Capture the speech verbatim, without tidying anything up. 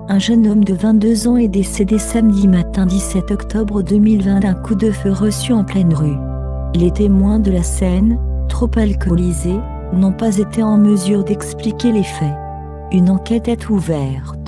Un jeune homme de vingt-deux ans est décédé samedi matin dix-sept octobre deux mille vingt d'un coup de feu reçu en pleine rue. Les témoins de la scène, trop alcoolisés, n'ont pas été en mesure d'expliquer les faits. Une enquête est ouverte.